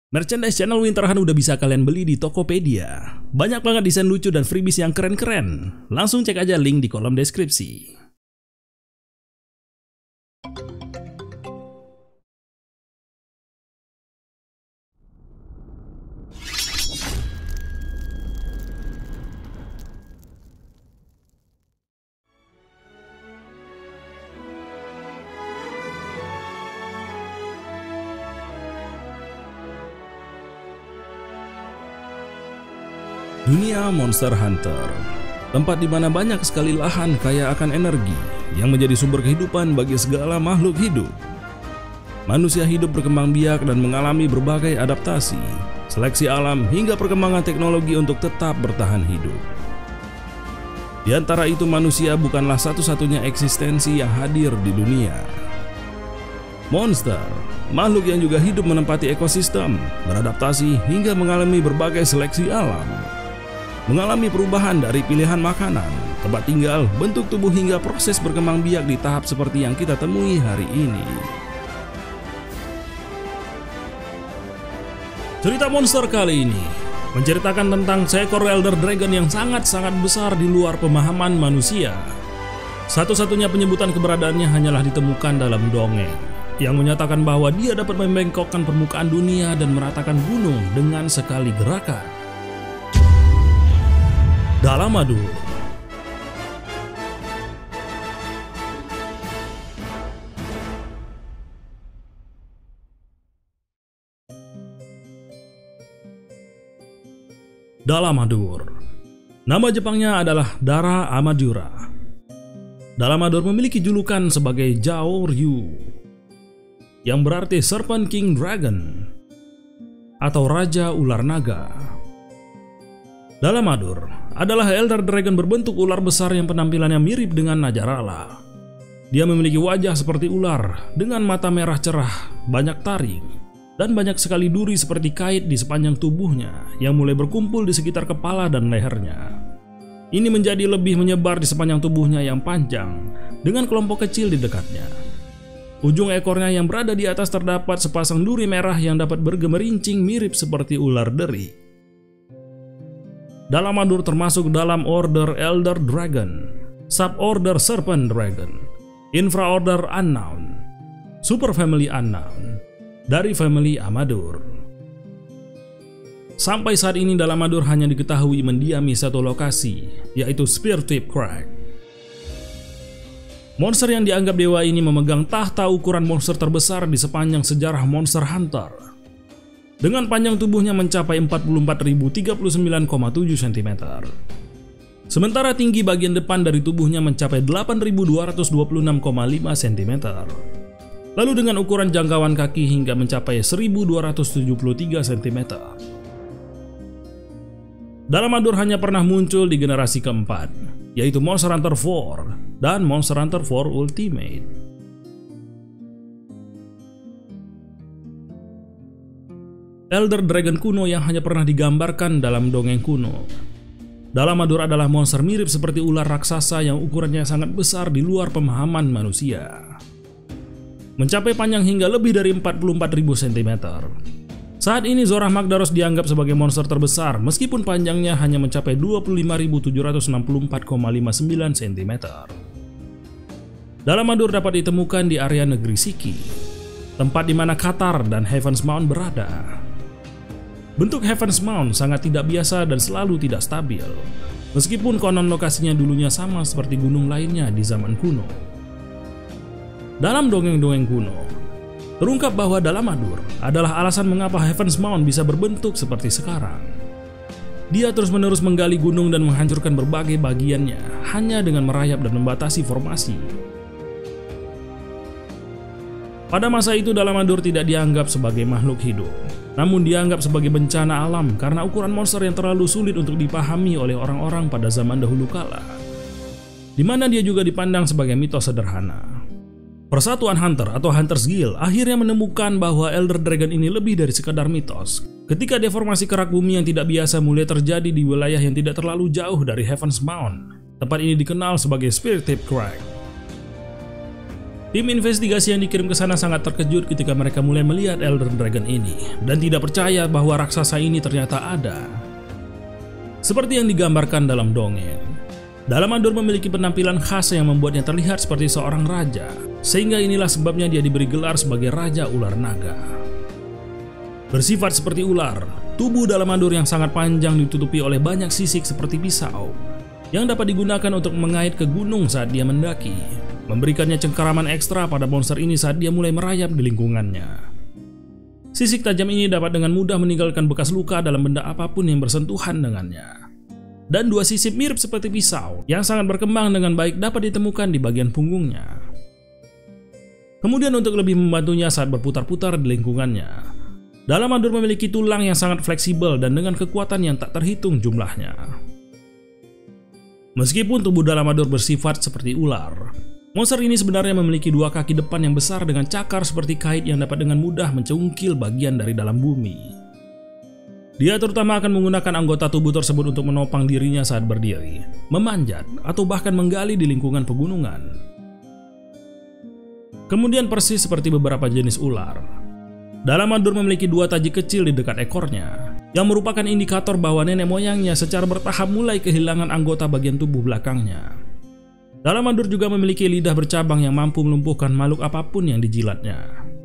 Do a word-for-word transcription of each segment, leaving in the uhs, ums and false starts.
Merchandise channel Winterhan udah bisa kalian beli di Tokopedia. Banyak banget desain lucu dan freebies yang keren-keren. Langsung cek aja link di kolom deskripsi. Dunia Monster Hunter, tempat di mana banyak sekali lahan kaya akan energi yang menjadi sumber kehidupan bagi segala makhluk hidup. Manusia hidup berkembang biak dan mengalami berbagai adaptasi, seleksi alam hingga perkembangan teknologi untuk tetap bertahan hidup. Di antara itu manusia bukanlah satu-satunya eksistensi yang hadir di dunia. Monster, makhluk yang juga hidup menempati ekosistem, beradaptasi hingga mengalami berbagai seleksi alam. Mengalami perubahan dari pilihan makanan, tempat tinggal, bentuk tubuh hingga proses berkembang biak di tahap seperti yang kita temui hari ini. Cerita monster kali ini menceritakan tentang seekor Elder Dragon yang sangat-sangat besar di luar pemahaman manusia. Satu-satunya penyebutan keberadaannya hanyalah ditemukan dalam dongeng yang menyatakan bahwa dia dapat membengkokkan permukaan dunia dan meratakan gunung dengan sekali gerakan. Dalamadur. Dalamadur. Nama Jepangnya adalah Dara Amadura. Dalamadur memiliki julukan sebagai Zhao Ryu, yang berarti Serpent King Dragon atau Raja Ular Naga. Dalamadur adalah Elder Dragon berbentuk ular besar yang penampilannya mirip dengan Najarala. Dia memiliki wajah seperti ular dengan mata merah cerah, banyak taring, dan banyak sekali duri seperti kait di sepanjang tubuhnya yang mulai berkumpul di sekitar kepala dan lehernya. Ini menjadi lebih menyebar di sepanjang tubuhnya yang panjang dengan kelompok kecil di dekatnya. Ujung ekornya yang berada di atas terdapat sepasang duri merah yang dapat bergemerincing mirip seperti ular deri. Dalamadur termasuk dalam Order Elder Dragon, Suborder Serpent Dragon, Infraorder Unknown, Superfamily Unknown, dari family Amadur. Sampai saat ini Dalamadur hanya diketahui mendiami satu lokasi, yaitu Speartip Crag. Monster yang dianggap dewa ini memegang tahta ukuran monster terbesar di sepanjang sejarah Monster Hunter, dengan panjang tubuhnya mencapai empat puluh empat ribu tiga puluh sembilan koma tujuh sentimeter. Sementara tinggi bagian depan dari tubuhnya mencapai delapan ribu dua ratus dua puluh enam koma lima sentimeter. Lalu dengan ukuran jangkauan kaki hingga mencapai seribu dua ratus tujuh puluh tiga sentimeter. Dalamadur hanya pernah muncul di generasi keempat, yaitu Monster Hunter empat dan Monster Hunter empat Ultimate. Elder Dragon kuno yang hanya pernah digambarkan dalam dongeng kuno. Dalamadur adalah monster mirip seperti ular raksasa yang ukurannya sangat besar di luar pemahaman manusia. Mencapai panjang hingga lebih dari empat puluh empat ribu sentimeter. Saat ini Zorah Magdaros dianggap sebagai monster terbesar meskipun panjangnya hanya mencapai dua puluh lima ribu tujuh ratus enam puluh empat koma lima sembilan sentimeter. Dalamadur dapat ditemukan di area negeri Siki, tempat di mana Katar dan Heaven's Mount berada. Bentuk Heaven's Mount sangat tidak biasa dan selalu tidak stabil, meskipun konon lokasinya dulunya sama seperti gunung lainnya di zaman kuno. Dalam dongeng-dongeng kuno, terungkap bahwa Dalamadur adalah alasan mengapa Heaven's Mount bisa berbentuk seperti sekarang. Dia terus-menerus menggali gunung dan menghancurkan berbagai bagiannya hanya dengan merayap dan membatasi formasi. Pada masa itu Dalamadur tidak dianggap sebagai makhluk hidup, namun dianggap sebagai bencana alam karena ukuran monster yang terlalu sulit untuk dipahami oleh orang-orang pada zaman dahulu kala, di mana dia juga dipandang sebagai mitos sederhana. Persatuan Hunter atau Hunters Guild akhirnya menemukan bahwa Elder Dragon ini lebih dari sekadar mitos ketika deformasi kerak bumi yang tidak biasa mulai terjadi di wilayah yang tidak terlalu jauh dari Heaven's Mount. Tempat ini dikenal sebagai Speartip Crag. Tim investigasi yang dikirim ke sana sangat terkejut ketika mereka mulai melihat Elder Dragon ini dan tidak percaya bahwa raksasa ini ternyata ada. Seperti yang digambarkan dalam dongeng, Dalamadur memiliki penampilan khas yang membuatnya terlihat seperti seorang raja, sehingga inilah sebabnya dia diberi gelar sebagai Raja Ular Naga. Bersifat seperti ular, tubuh Dalamadur yang sangat panjang ditutupi oleh banyak sisik seperti pisau, yang dapat digunakan untuk mengait ke gunung saat dia mendaki, memberikannya cengkeraman ekstra pada monster ini saat dia mulai merayap di lingkungannya. Sisik tajam ini dapat dengan mudah meninggalkan bekas luka dalam benda apapun yang bersentuhan dengannya. Dan dua sisip mirip seperti pisau yang sangat berkembang dengan baik dapat ditemukan di bagian punggungnya. Kemudian untuk lebih membantunya saat berputar-putar di lingkungannya, Dalamadur memiliki tulang yang sangat fleksibel dan dengan kekuatan yang tak terhitung jumlahnya. Meskipun tubuh Dalamadur bersifat seperti ular, monster ini sebenarnya memiliki dua kaki depan yang besar dengan cakar seperti kait yang dapat dengan mudah mencungkil bagian dari dalam bumi. Dia terutama akan menggunakan anggota tubuh tersebut untuk menopang dirinya saat berdiri, memanjat, atau bahkan menggali di lingkungan pegunungan. Kemudian persis seperti beberapa jenis ular, Dalamadur memiliki dua taji kecil di dekat ekornya, yang merupakan indikator bahwa nenek moyangnya secara bertahap mulai kehilangan anggota bagian tubuh belakangnya. Dalamadur juga memiliki lidah bercabang yang mampu melumpuhkan makhluk apapun yang dijilatnya.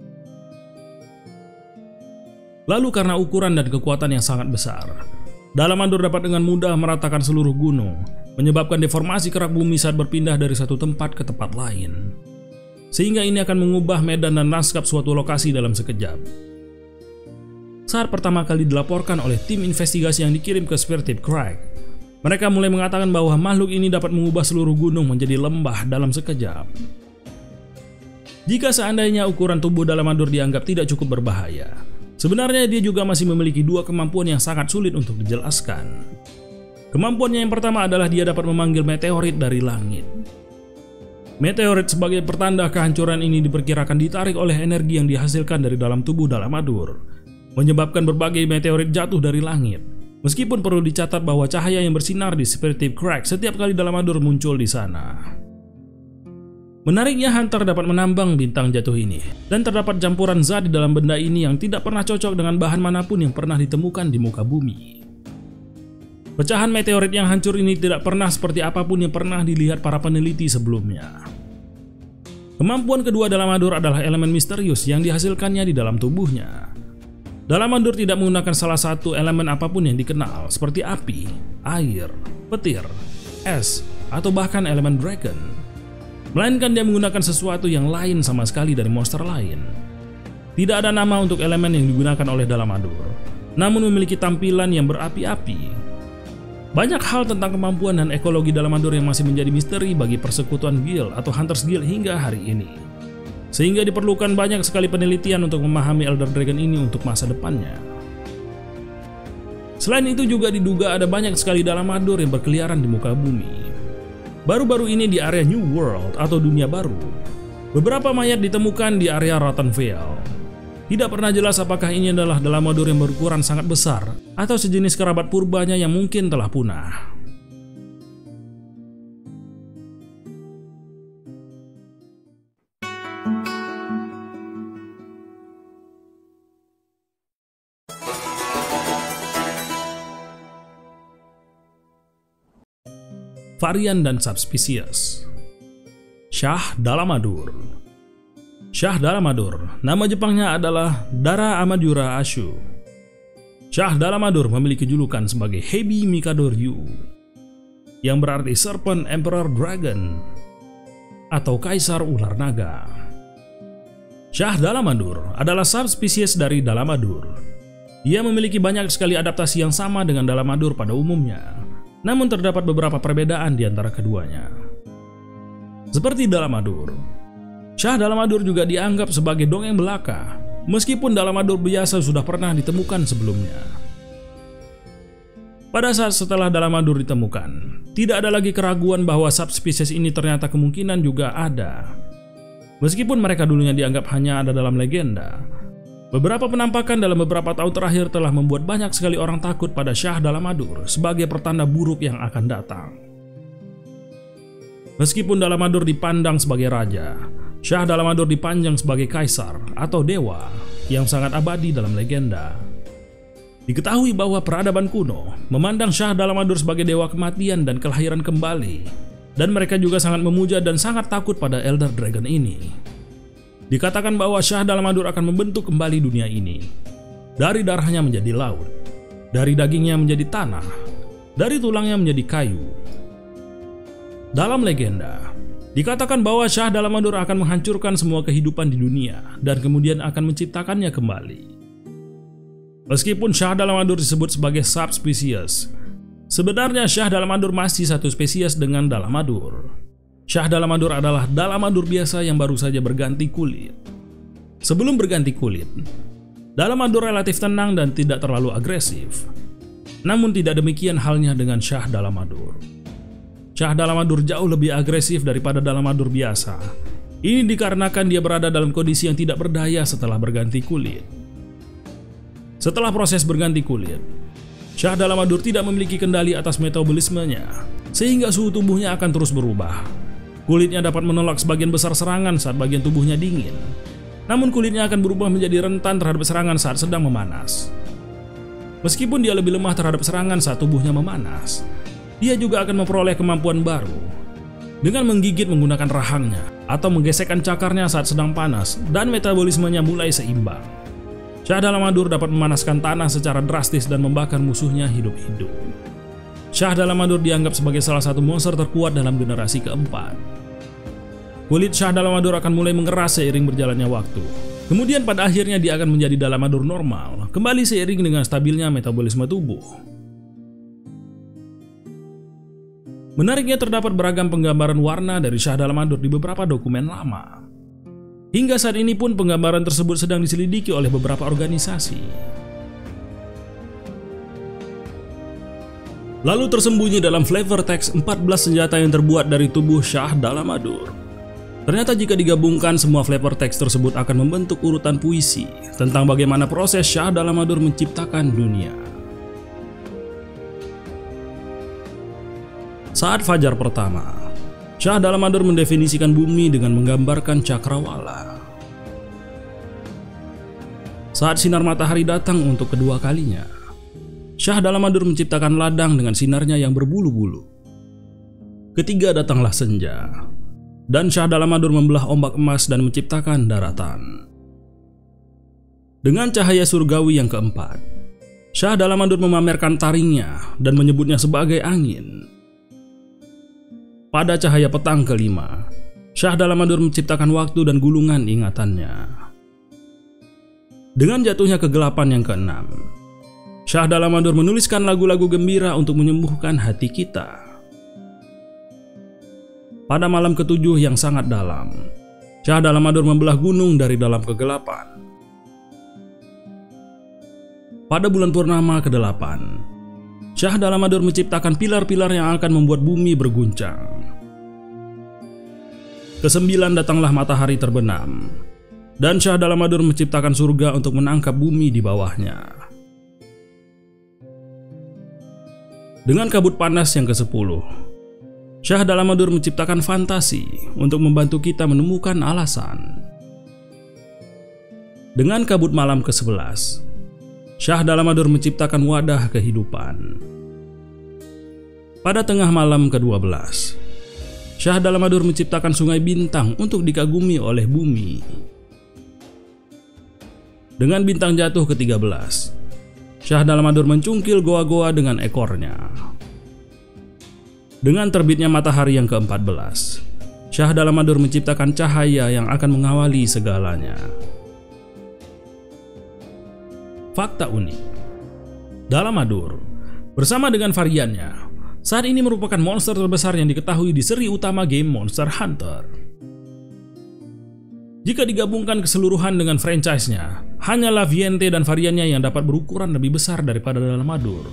Lalu karena ukuran dan kekuatan yang sangat besar, Dalamadur dapat dengan mudah meratakan seluruh gunung, menyebabkan deformasi kerak bumi saat berpindah dari satu tempat ke tempat lain. Sehingga ini akan mengubah medan dan lanskap suatu lokasi dalam sekejap. Saat pertama kali dilaporkan oleh tim investigasi yang dikirim ke Spirited Crag, mereka mulai mengatakan bahwa makhluk ini dapat mengubah seluruh gunung menjadi lembah dalam sekejap. Jika seandainya ukuran tubuh Dalamadur dianggap tidak cukup berbahaya, sebenarnya dia juga masih memiliki dua kemampuan yang sangat sulit untuk dijelaskan. Kemampuannya yang pertama adalah dia dapat memanggil meteorit dari langit. Meteorit sebagai pertanda kehancuran ini diperkirakan ditarik oleh energi yang dihasilkan dari dalam tubuh Dalamadur, menyebabkan berbagai meteorit jatuh dari langit. Meskipun perlu dicatat bahwa cahaya yang bersinar di Spirited Crag setiap kali Dalamadur muncul di sana. Menariknya, Hunter dapat menambang bintang jatuh ini, dan terdapat campuran zat di dalam benda ini yang tidak pernah cocok dengan bahan manapun yang pernah ditemukan di muka bumi. Pecahan meteorit yang hancur ini tidak pernah seperti apapun yang pernah dilihat para peneliti sebelumnya. Kemampuan kedua Dalamadur adalah elemen misterius yang dihasilkannya di dalam tubuhnya. Dalamadur tidak menggunakan salah satu elemen apapun yang dikenal seperti api, air, petir, es, atau bahkan elemen dragon. Melainkan dia menggunakan sesuatu yang lain sama sekali dari monster lain. Tidak ada nama untuk elemen yang digunakan oleh Dalamadur, namun memiliki tampilan yang berapi-api. Banyak hal tentang kemampuan dan ekologi Dalamadur yang masih menjadi misteri bagi persekutuan guild atau Hunters Guild hingga hari ini. Sehingga diperlukan banyak sekali penelitian untuk memahami Elder Dragon ini untuk masa depannya. Selain itu juga diduga ada banyak sekali Dalamadur yang berkeliaran di muka bumi. Baru-baru ini di area New World atau dunia baru, beberapa mayat ditemukan di area Rotten Vale. Tidak pernah jelas apakah ini adalah Dalamadur yang berukuran sangat besar atau sejenis kerabat purbanya yang mungkin telah punah. Varian dan subspesies. Shah Dalamadur. Shah Dalamadur, nama Jepangnya adalah Dara Amadura Ashu. Shah Dalamadur memiliki julukan sebagai Hebi Mikado Ryu, yang berarti Serpent Emperor Dragon atau Kaisar Ular Naga. Shah Dalamadur adalah subspesies dari Dalamadur. Ia memiliki banyak sekali adaptasi yang sama dengan Dalamadur pada umumnya, namun terdapat beberapa perbedaan di antara keduanya. Seperti Dalamadur, Shah Dalamadur juga dianggap sebagai dongeng belaka, meskipun Dalamadur biasa sudah pernah ditemukan sebelumnya. Pada saat setelah Dalamadur ditemukan, tidak ada lagi keraguan bahwa subspesies ini ternyata kemungkinan juga ada. Meskipun mereka dulunya dianggap hanya ada dalam legenda, beberapa penampakan dalam beberapa tahun terakhir telah membuat banyak sekali orang takut pada Shah Dalamadur sebagai pertanda buruk yang akan datang. Meskipun Dalamadur dipandang sebagai raja, Shah Dalamadur dipandang sebagai kaisar atau dewa yang sangat abadi dalam legenda. Diketahui bahwa peradaban kuno memandang Shah Dalamadur sebagai dewa kematian dan kelahiran kembali, dan mereka juga sangat memuja dan sangat takut pada Elder Dragon ini. Dikatakan bahwa Shah Dalamadur akan membentuk kembali dunia ini. Dari darahnya menjadi laut, dari dagingnya menjadi tanah, dari tulangnya menjadi kayu. Dalam legenda, dikatakan bahwa Shah Dalamadur akan menghancurkan semua kehidupan di dunia dan kemudian akan menciptakannya kembali. Meskipun Shah Dalamadur disebut sebagai subspesies, sebenarnya Shah Dalamadur masih satu spesies dengan Dalamadur. Shah Dalamadur adalah Dalamadur biasa yang baru saja berganti kulit. Sebelum berganti kulit, Dalamadur relatif tenang dan tidak terlalu agresif. Namun tidak demikian halnya dengan Shah Dalamadur. Shah Dalamadur jauh lebih agresif daripada Dalamadur biasa. Ini dikarenakan dia berada dalam kondisi yang tidak berdaya setelah berganti kulit. Setelah proses berganti kulit, Shah Dalamadur tidak memiliki kendali atas metabolismenya, sehingga suhu tubuhnya akan terus berubah. Kulitnya dapat menolak sebagian besar serangan saat bagian tubuhnya dingin. Namun kulitnya akan berubah menjadi rentan terhadap serangan saat sedang memanas. Meskipun dia lebih lemah terhadap serangan saat tubuhnya memanas, dia juga akan memperoleh kemampuan baru dengan menggigit menggunakan rahangnya atau menggesekkan cakarnya saat sedang panas dan metabolismenya mulai seimbang. Shah Dalamadur dapat memanaskan tanah secara drastis dan membakar musuhnya hidup-hidup. Shah Dalamadur dianggap sebagai salah satu monster terkuat dalam generasi keempat. Kulit Shah Dalamadur akan mulai mengeras seiring berjalannya waktu. Kemudian pada akhirnya dia akan menjadi Dalamadur normal, kembali seiring dengan stabilnya metabolisme tubuh. Menariknya terdapat beragam penggambaran warna dari Shah Dalamadur di beberapa dokumen lama. Hingga saat ini pun penggambaran tersebut sedang diselidiki oleh beberapa organisasi. Lalu tersembunyi dalam flavor text empat belas senjata yang terbuat dari tubuh Shah Dalamadur. Ternyata jika digabungkan, semua flavor text tersebut akan membentuk urutan puisi tentang bagaimana proses Shah Dalamadur menciptakan dunia. Saat fajar pertama, Shah Dalamadur mendefinisikan bumi dengan menggambarkan cakrawala. Saat sinar matahari datang untuk kedua kalinya, Shah Dalamadur menciptakan ladang dengan sinarnya yang berbulu-bulu. Ketiga datanglah senja, dan Shah Dalamadur membelah ombak emas dan menciptakan daratan. Dengan cahaya surgawi yang keempat, Shah Dalamadur memamerkan taringnya dan menyebutnya sebagai angin. Pada cahaya petang kelima, Shah Dalamadur menciptakan waktu dan gulungan ingatannya. Dengan jatuhnya kegelapan yang keenam, Shah Dalamadur menuliskan lagu-lagu gembira untuk menyembuhkan hati kita. Pada malam ketujuh yang sangat dalam, Shah Dalamadur membelah gunung dari dalam kegelapan. Pada bulan purnama kedelapan, Shah Dalamadur menciptakan pilar-pilar yang akan membuat bumi berguncang. Kesembilan datanglah matahari terbenam, dan Shah Dalamadur menciptakan surga untuk menangkap bumi di bawahnya. Dengan kabut panas yang kesepuluh, Shah Dalamadur menciptakan fantasi untuk membantu kita menemukan alasan. Dengan kabut malam kesebelas, Shah Dalamadur menciptakan wadah kehidupan. Pada tengah malam kedua belas, Shah Dalamadur menciptakan sungai bintang untuk dikagumi oleh bumi. Dengan bintang jatuh ke tiga belas, Shah Dalamadur mencungkil goa-goa dengan ekornya. Dengan terbitnya matahari yang keempat belas, Shah Dalamadur menciptakan cahaya yang akan mengawali segalanya. Fakta unik, Dalamadur bersama dengan variannya saat ini merupakan monster terbesar yang diketahui di seri utama game Monster Hunter. Jika digabungkan keseluruhan dengan franchise-nya, hanyalah Viente dan variannya yang dapat berukuran lebih besar daripada Dalamadur.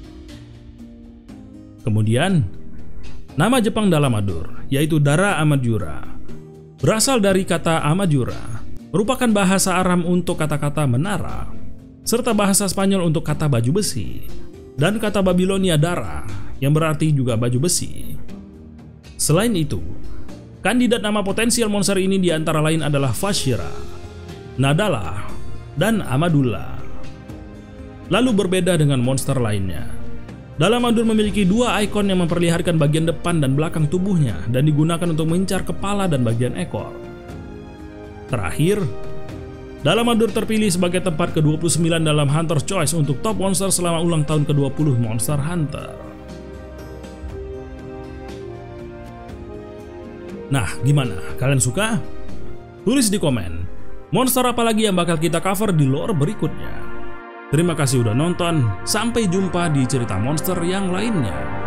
Kemudian, nama Jepang Dalamadur, yaitu Dara Amadura, berasal dari kata Amadura, merupakan bahasa Aram untuk kata-kata menara, serta bahasa Spanyol untuk kata baju besi, dan kata Babilonia Dara, yang berarti juga baju besi. Selain itu, kandidat nama potensial monster ini diantara lain adalah Fashira, Nadala, dan Amadullah. Lalu berbeda dengan monster lainnya. Dalamadur memiliki dua ikon yang memperlihatkan bagian depan dan belakang tubuhnya dan digunakan untuk mengincar kepala dan bagian ekor. Terakhir, Dalamadur terpilih sebagai tempat ke dua puluh sembilan dalam Hunter's Choice untuk top monster selama ulang tahun ke dua puluh Monster Hunter. Nah, gimana? Kalian suka? Tulis di komen, monster apa lagi yang bakal kita cover di lore berikutnya. Terima kasih udah nonton, sampai jumpa di cerita monster yang lainnya.